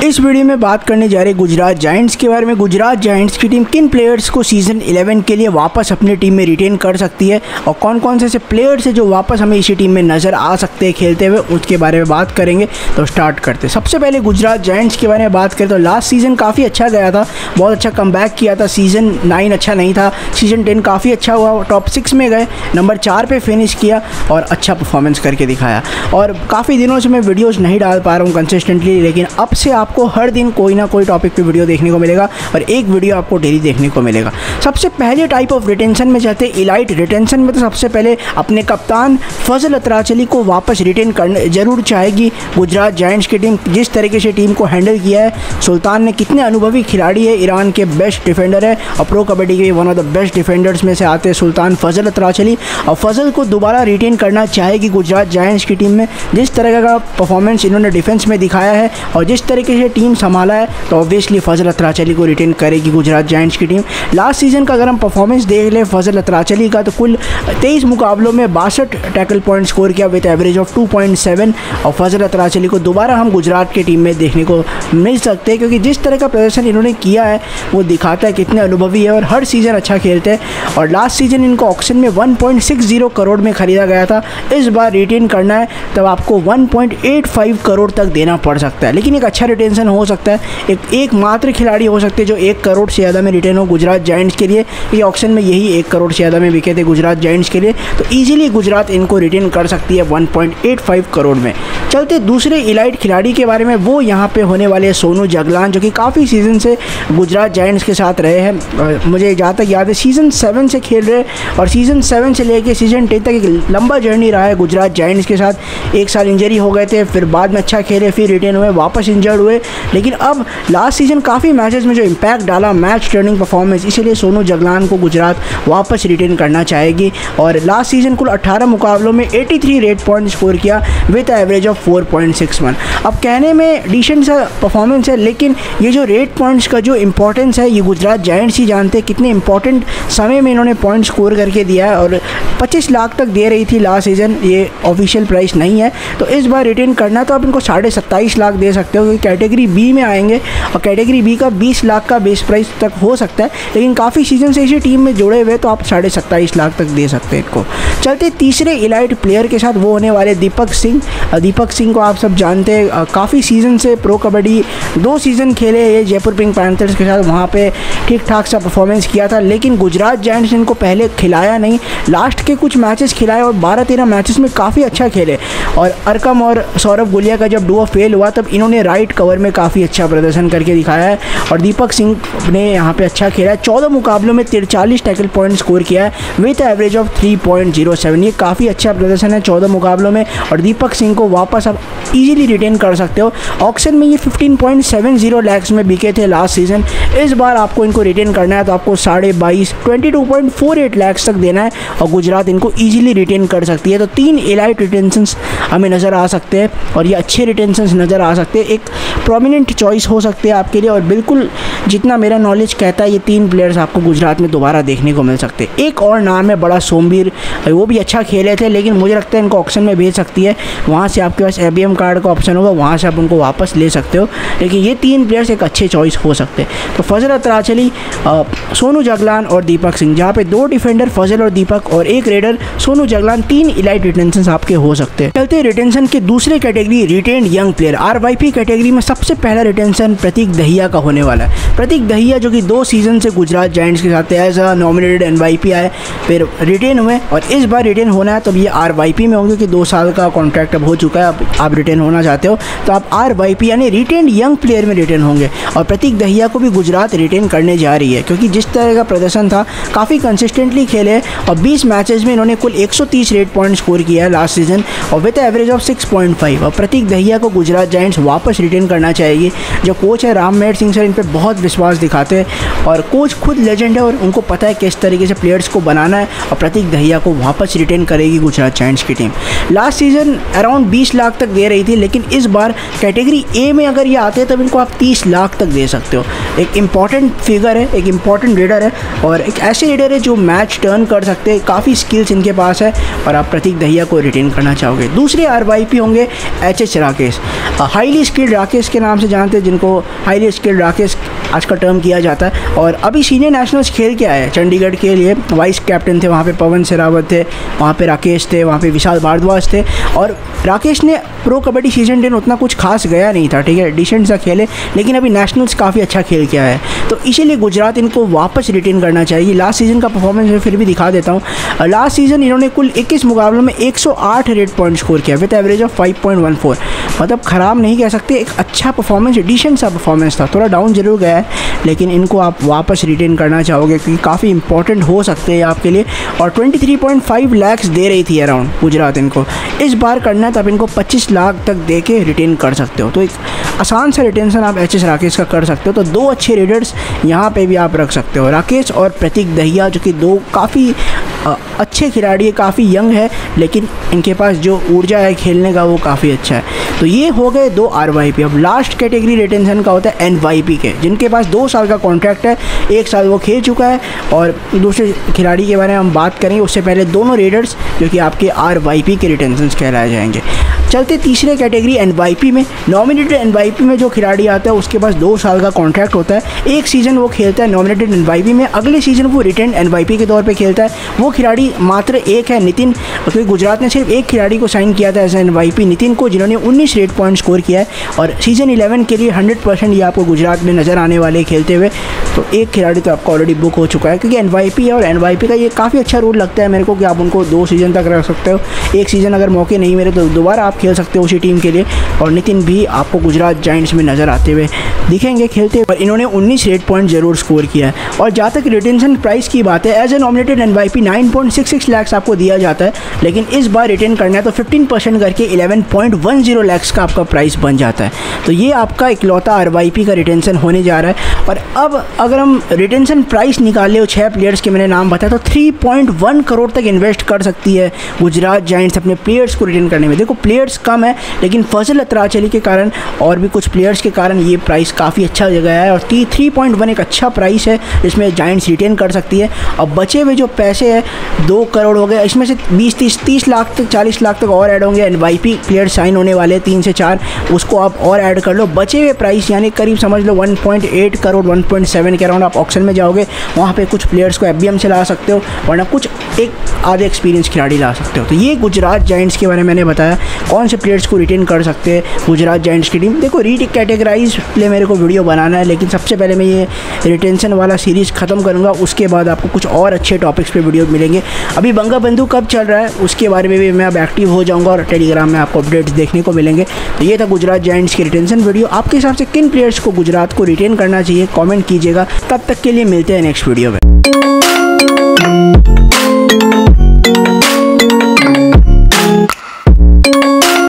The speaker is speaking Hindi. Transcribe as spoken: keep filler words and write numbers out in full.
इस वीडियो में बात करने जा रहे हैं गुजरात जायंट्स के बारे में। गुजरात जायंट्स की टीम किन प्लेयर्स को सीज़न ग्यारह के लिए वापस अपनी टीम में रिटेन कर सकती है और कौन कौन से ऐसे प्लेयर्स हैं जो वापस हमें इसी टीम में नज़र आ सकते हैं खेलते हुए, उसके बारे में बात करेंगे। तो स्टार्ट करते हैं। सबसे पहले गुजरात जायंट्स के बारे में बात करें तो लास्ट सीज़न काफ़ी अच्छा गया था, बहुत अच्छा कमबैक किया था। सीज़न नाइन अच्छा नहीं था, सीज़न टेन काफ़ी अच्छा हुआ, टॉप सिक्स में गए, नंबर चार पे फिनिश किया और अच्छा परफॉर्मेंस करके दिखाया। और काफ़ी दिनों से मैं वीडियोज़ नहीं डाल पा रहा हूँ कंसिस्टेंटली, लेकिन अब से आपको हर दिन कोई ना कोई टॉपिक पे वीडियो देखने को मिलेगा और एक वीडियो आपको डेली देखने को मिलेगा। सबसे पहले टाइप ऑफ रिटेंशन में जाते हैं इलाइट रिटेंशन में। तो सबसे पहले अपने कप्तान फजल अतराचली को वापस रिटेन करने जरूर चाहेगी गुजरात जायंट्स की टीम। जिस तरीके से टीम को हैंडल किया है सुल्तान ने, कितने अनुभवी खिलाड़ी है, ईरान के बेस्ट डिफेंडर है और प्रो कबड्डी के one of the best defenders में से आते हैं सुल्तान फजल अतराचली। और फजल को दोबारा रिटेन करना चाहेगी गुजरात जायंट्स की टीम में। जिस तरह का परफॉर्मेंस इन्होंने डिफेंस में दिखाया है और जिस तरीके से टीम संभाला है तो ऑब्वियसली फजल अतराचली को रिटेन करेगी गुजरात जायंट्स की टीम। लास्ट सीजन का अगर हम परफॉर्मेंस देख लें फजल अतराचली का, तो कुल तेईस मुकाबलों में बासठ टैकल पॉइंट स्कोर किया with average of two point seven. और फजल अतराचली को दोबारा हम गुजरात की टीम में देखने को मिल सकते हैं, क्योंकि जिस तरह का प्रदर्शन इन्होंने किया है वो दिखाता है कितने अनुभवी है और हर सीज़न अच्छा खेलते हैं। और लास्ट सीजन इनको ऑक्शन में one point six zero crore में ख़रीदा गया था। इस बार रिटेन करना है तब आपको one point eight five crore तक देना पड़ सकता है, लेकिन एक अच्छा रिटेंशन हो सकता है। एक एकमात्र खिलाड़ी हो सकते हैं जो एक करोड़ से ज़्यादा में रिटेन हो गुजरात जायंट्स के लिए। ये ऑक्शन में यही एक करोड़ से ज़्यादा में बिके थे गुजरात जायंट्स के लिए, तो ईजिली गुजरात इनको रिटेन कर सकती है one point eight five crore में। चलते दूसरे इलाइट खिलाड़ी के बारे में, वो यहाँ पे होने वाले हैं सोनू जगलान, जो कि काफ़ी सीज़न से गुजरात जायंट्स के साथ रहे हैं। मुझे जहाँ तक याद है सीज़न सेवन से खेल रहे और सीज़न सेवन से लेके सीज़न टेन तक एक लंबा जर्नी रहा है गुजरात जायंट्स के साथ। एक साल इंजरी हो गए थे, फिर बाद में अच्छा खेले, फिर रिटेन हुए, वापस इंजर्ड हुए, लेकिन अब लास्ट सीज़न काफ़ी मैचेस में जो इम्पैक्ट डाला, मैच टर्निंग परफॉर्मेंस, इसीलिए सोनू जगलान को गुजरात वापस रिटेन करना चाहेगी। और लास्ट सीज़न कुल अट्ठारह मुकाबलों में तिरासी रेट पॉइंट स्कोर किया with average of four point six one. अब कहने में डिसेंट सा परफॉर्मेंस है, लेकिन ये जो रेट पॉइंट्स का जो इंपॉर्टेंस है ये गुजरात जायंट्स ही जानते हैं कितने इंपॉर्टेंट समय में इन्होंने पॉइंट स्कोर करके दिया है। और पच्चीस लाख तक दे रही थी लास्ट सीज़न, ये ऑफिशियल प्राइस नहीं है, तो इस बार रिटेन करना तो आप इनको साढ़े सत्ताईस लाख दे सकते हो, क्योंकि कैटेगरी बी में आएंगे और कैटेगरी बी का बीस लाख का बेस प्राइस तक हो सकता है, लेकिन काफ़ी सीज़न से इसी टीम में जुड़े हुए तो आप साढ़े सत्ताईस लाख तक दे सकते हैं इनको। चलते तीसरे इलाइट प्लेयर के साथ, वो होने वाले दीपक सिंह। दीपक सिंह को आप सब जानते हैं, काफ़ी सीज़न से प्रो कबड्डी दो सीज़न खेले ये जयपुर पिंक पैंथर्स के साथ, वहाँ पे ठीक ठाक सा परफॉर्मेंस किया था, लेकिन गुजरात जायंट्स ने इनको पहले खिलाया नहीं। लास्ट के कुछ मैचेस खिलाए और बारह तेरह मैचेस में काफ़ी अच्छा खेले। और अरकम और सौरभ गुलिया का जब डुओ फेल हुआ तब इन्होंने राइट कवर में काफ़ी अच्छा प्रदर्शन करके दिखाया है और दीपक सिंह ने यहाँ पे अच्छा खेला है। चौदह मुकाबलों में तिरचालीस टैकल पॉइंट स्कोर किया है with average of three point zero seven. ये काफ़ी अच्छा प्रदर्शन है चौदह मुकाबलों में और दीपक सिंह को वापस आप इजीली रिटेन कर सकते हो। ऑक्शन में ये fifteen point seven zero lakhs में बिके थे लास्ट सीज़न। इस बार आपको इनको रिटेन करना है तो आपको साढ़े बाईस twenty two point four eight lakhs तक देना है और गुजरात इनको ईजिली रिटेन कर सकती है। तो तीन इलाइट रिटेंशंस हमें नज़र आ सकते हैं और ये अच्छे रिटेंशंस नज़र आ सकते हैं, एक प्रोमिनेंट चॉइस हो सकते हैं आपके लिए। और बिल्कुल जितना मेरा नॉलेज कहता है ये तीन प्लेयर्स आपको गुजरात में दोबारा देखने को मिल सकते हैं। एक और नाम है बड़ा सोमवीर, वो भी अच्छा खेले थे, लेकिन मुझे लगता है इनको ऑक्शन में भेज सकती है, वहाँ से आपके पास ए बी एम कार्ड का ऑप्शन होगा, वहाँ से आप उनको वापस ले सकते हो। लेकिन ये तीन प्लेयर्स एक अच्छे चॉइस हो सकते हैं। तो फजल अतराचली, सोनू जगलान और दीपक सिंह, जहाँ पे दो डिफेंडर फजल और दीपक और एक रेडर सोनू जगलान, तीन इलाइट रिटेंशन आपके हो सकते हैं। चलते रिटेंशन के दूसरे category retained young player. R Y P category में सबसे पहला रिटेंशन प्रतीक दहिया का होने वाला है। प्रतीक दहिया जो कि दो सीजन से गुजरात जायंट्स के साथ as a nominated N Y P आए, फिर रिटेन हुए और इस बार रिटेन होना है तो ये आर वाई पी में होंगे कि दो साल का कॉन्ट्रैक्ट अब हो चुका है, अब आप रिटेन होना चाहते हो तो आप आर वाई पी यानी रिटेन्ड यंग प्लेयर में रिटेन होंगे। और प्रतीक दहिया को भी गुजरात रिटेन करने जा रही है, क्योंकि जिस तरह का प्रदर्शन था काफ़ी कंसिस्टेंटली खेले और बीस मैचेस में इन्होंने कुल एक सौ तीस रेट पॉइंट स्कोर किया है लास्ट सीजन और with average of six point five. और प्रतीक दहिया को गुजरात जायंट्स वापस रिटेन करना चाहेगी। जो कोच है राममेहर सिंह सर इन पर बहुत आत्मविश्वास दिखाते हैं और कोच खुद लेजेंड है और उनको पता है किस तरीके से प्लेयर्स को बनाना है और प्रतीक दहिया को वापस रिटेन करेगी गुजरात जायंट्स की टीम। लास्ट सीजन अराउंड बीस लाख तक दे रही थी, लेकिन इस बार कैटेगरी ए में अगर ये आते हैं तब इनको आप तीस लाख तक दे सकते हो। एक इम्पॉर्टेंट फिगर है, एक इम्पॉर्टेंट रीडर है और एक ऐसे रीडर है जो मैच टर्न कर सकते हैं। काफ़ी स्किल्स इनके पास है और आप प्रतीक दहिया को रिटेन करना चाहोगे। दूसरे आर वाई पी होंगे H H Rakesh, highly skilled Rakesh के नाम से जानते हैं, जिनको हाईली स्किल्ड राकेश आज का टर्म किया जाता है। और अभी सीनियर नेशनल्स खेल के आए चंडीगढ़ के लिए, वाइस कैप्टन थे वहाँ पे, पवन शेरावत थे वहाँ पे, राकेश थे वहाँ पे, विशाल भारद्वाज थे। और राकेश ने प्रो कबड्डी सीजन टेन उतना कुछ खास गया नहीं था, ठीक है, डिसेंट सा खेले, लेकिन अभी नेशनल्स काफ़ी अच्छा खेल के आया है। तो इसीलिए गुजरात इनको वापस रिटेन करना चाहिए। लास्ट सीज़न का परफॉर्मेंस मैं फिर भी दिखा देता हूँ। लास्ट सीज़न इन्होंने कुल इक्कीस मुकाबलों में एक सौ आठ रेट पॉइंट स्कोर किया with average of five point one four. मतलब ख़राब नहीं कह सकते, एक अच्छा परफॉर्मेंस, डिसेंट सा परफॉर्मेंस था। थोड़ा डाउन जरूर गया है, लेकिन इनको आप वापस रिटेन करना चाहोगे क्योंकि काफ़ी इंपॉर्टेंट हो सकते हैं आपके लिए। और तेईस पॉइंट पाँच लाख दे रही थी अराउंड गुजरात इनको, इस बार करना है तो आप इनको पच्चीस लाख तक दे के रिटेन कर सकते हो। तो एक आसान सा रिटेंशन आप एच एस राकेश का कर सकते हो। तो दो अच्छे रीडर्स यहाँ पे भी आप रख सकते हो, राकेश और प्रतीक दहिया, जो कि दो काफ़ी अच्छे खिलाड़ी है, काफ़ी यंग है, लेकिन इनके पास जो ऊर्जा है खेलने का वो काफ़ी अच्छा है। तो ये हो गए दो आर वाई पी। अब लास्ट कैटेगरी रिटेंशन का होता है एन वाई पी के, जिनके पास दो साल का कॉन्ट्रैक्ट है, एक साल वो खेल चुका है। और दूसरे खिलाड़ी के बारे में हम बात करेंगे, उससे पहले दोनों रेडर्स जो कि आपके आर वाई पी के रिटेंशन कहलाए जाएंगे। चलते तीसरे कैटेगरी एन वाई पी में। नॉमिनेटेड एन वाई पी में जो खिलाड़ी आता है उसके पास दो साल का कॉन्ट्रैक्ट होता है, एक सीज़न वो खेलता है नॉमिनेटेड एन वाई पी में, अगले सीज़न वो रिटेन एन वाई पी के तौर पे खेलता है। वो खिलाड़ी मात्र एक है, नितिन, क्योंकि गुजरात ने सिर्फ एक खिलाड़ी को साइन किया था as N Y P, Nitin को, जिन्होंने उन्नीस रेट पॉइंट स्कोर किया है। और सीज़न इलेवन के लिए हंड्रेड परसेंट ये आपको गुजरात में नज़र आने वाले खेलते हुए। तो एक खिलाड़ी तो आपका ऑलरेडी बुक हो चुका है, क्योंकि एन वाई पी है और एन वाई पी का ये काफ़ी अच्छा रूल लगता है मेरे को कि आप उनको दो सीज़न तक रख सकते हो। एक सीज़न अगर मौके नहीं मिले तो दोबारा आप खेल सकते हो उसी टीम के लिए। और नितिन भी आपको गुजरात जायंट्स में नज़र आते हुए दिखेंगे खेलते, पर इन्होंने उन्नीस रेट पॉइंट जरूर स्कोर किया है। और जहाँ तक रिटेंशन प्राइस की बात है, as a nominated N Y P nine point six six lakh आपको दिया जाता है, लेकिन इस बार रिटेन करना है तो फिफ्टीन परसेंट करके eleven point one zero lakh का आपका प्राइस बन जाता है। तो ये आपका इकलौता आर वाई पी का रिटेंशन होने जा रहा है। और अब अगर हम रिटेंशन प्राइस निकाले हो छः प्लेयर्स के मैंने नाम बताया, तो थ्री पॉइंट वन करोड़ तक इन्वेस्ट कर सकती है गुजरात जायंट्स अपने प्लेयर्स को रिटेन करने में। देखो प्लेयर्स कम है, लेकिन फजल अतराचली के कारण और भी कुछ प्लेयर्स के कारण ये प्राइस काफ़ी अच्छा जगह है। और थ्री पॉइंट वन एक अच्छा प्राइस है जिसमें जायंट्स रिटेन कर सकती है। और बचे हुए जो पैसे हैं दो करोड़ हो गए, इसमें से बीस तीस तीस लाख तक चालीस लाख तक और ऐड होंगे। N Y P player sign होने वाले तीन से चार, उसको आप और ऐड कर लो। बचे हुए प्राइस यानी करीब समझ लो one point eight crore one point seven के अराउंड आप ऑक्शन में जाओगे, वहाँ पे कुछ प्लेयर्स को एफ बी एम से ला सकते हो, वरना कुछ एक आधे एक्सपीरियंस खिलाड़ी ला सकते हो। तो ये गुजरात जायंट्स के बारे में मैंने बताया, कौन से प्लेयर्स को रिटेन कर सकते हैं गुजरात जायंट्स की टीम। देखो री कैटेगराइज प्ले मेरे को वीडियो बनाना है, लेकिन सबसे पहले मैं ये रिटेंशन वाला सीरीज़ ख़त्म करूँगा, उसके बाद आपको कुछ और अच्छे टॉपिक्स पे वीडियो मिलेंगे। अभी बंगा बंधु कब चल रहा है उसके बारे में भी मैं अब एक्टिव हो जाऊँगा और टेलीग्राम में आपको अपडेट्स देखने को मिलेंगे। तो ये था गुजरात जायंट्स की रिटेंशन वीडियो। आपके हिसाब से किन प्लेयर्स को गुजरात को रिटेन करना चाहिए कॉमेंट कीजिएगा। तब तक के लिए मिलते हैं नेक्स्ट वीडियो में।